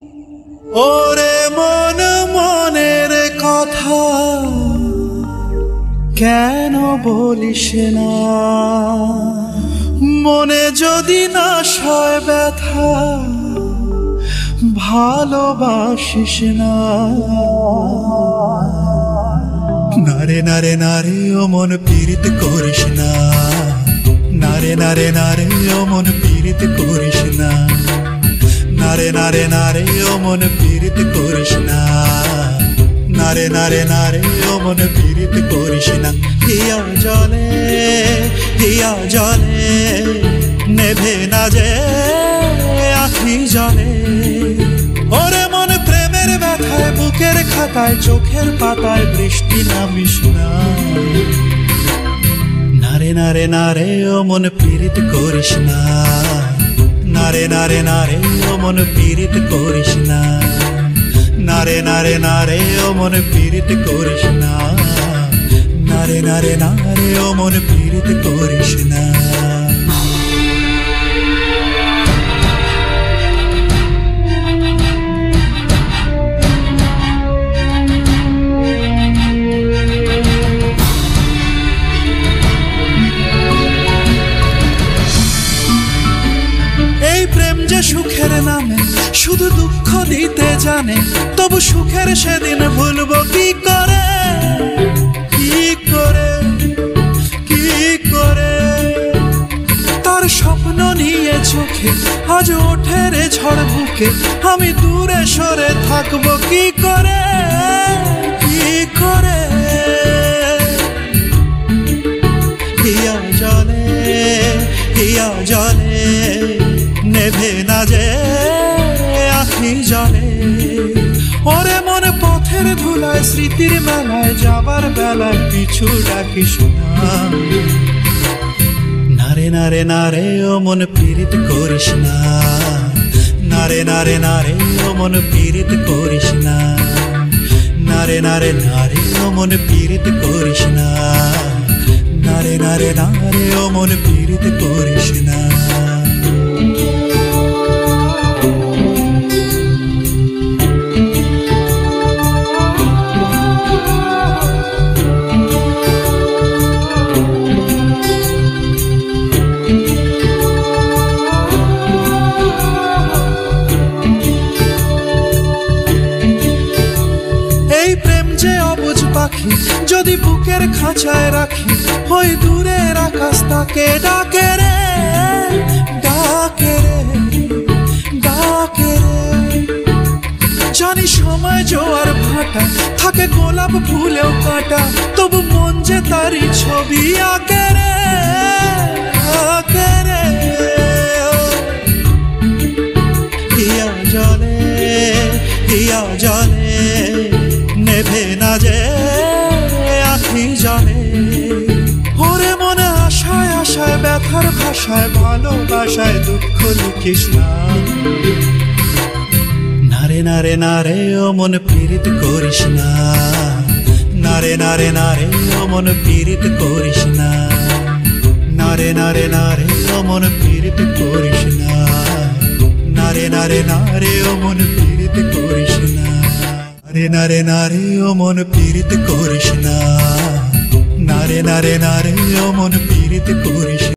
ওরে মন মনের কথা কেন বলিস না, মনে যদি না সয় ব্যথা ভালোবাসিস না। নারে নারে নারে ও মন পীড়িত করিস না, নারে নারে নারে ও মন পীড়িত করিস না, নারে নারে নারে ও মন পীড়িত করিস না, নারে নারে নারে ও মন পীড়িত করিস না। হিয়া জলে নেভে না যে আখি জলে, ওরে মন প্রেমের ব্যথায় বুকের খাতায় চোখের পাতায় বৃষ্টি নামিস না। নারে নারে নারে ও মন পীড়িত করিস না, নারে নারে নারে ও মন পীড়িত করিস না, নারে নারে নারে ও মন পীড়িত করিস না, নারে নারে নারে ও মন পীড়িত করিস না। এই প্রেম যে সুখের নামে শুধু দুঃখ দিতে জানে, তবু সুখের সেদিন ভুলবো কি করে, কি করে, কি করে। তার স্বপ্ন নিয়ে চোখে আজ ওঠে রে ঝড় বুকে, আমি দূরে সরে থাকবো কি করে, কি করে। হিয়া জলে নেভে না যে আখি জলে, ওরে মনে পথের ধুলায় স্মৃতির মেলায় যাবার বেলায় পিছু ডাকিস না। নারে নারে নারে ও মন পীড়িত করিস না, নারে নারে নারে ও মন পীড়িত করিস না, নারে নারে নারে ও মন পীড়িত করিস না, নারে নারে নারে ও মন পীড়িত করিস না। যদি বুকের খাঁচায় রাখি ওই দূরের আকাশ তাকে ডাকে রে, ডাকে রে, ডাকে রে। জানি সময় জোয়ার ভাটা থাকে গোলাপ ফুলেও কাটা, তবু মন যে তারই ছবি আঁকে রে, আঁকে রে। হিয়া জলে নেভে না যে আখি জলে, ওরে মনে আশায় আশায় ব্যথার ভাষায় ভালোবাসায় দুঃখ লিখিস না। নারে নারে নারে ও মন পীড়িত করিস না, নারে নারে নারে ও মন পীড়িত করিস না, নারে নারে নারে ও মন পীড়িত করিস না, নারে নারে নারে ও মন পীড়িত করিস না, নারে নারে নারে ও মন পীড়িত করিস না, নারে নারে নারে ও মন পীড়িত করিস।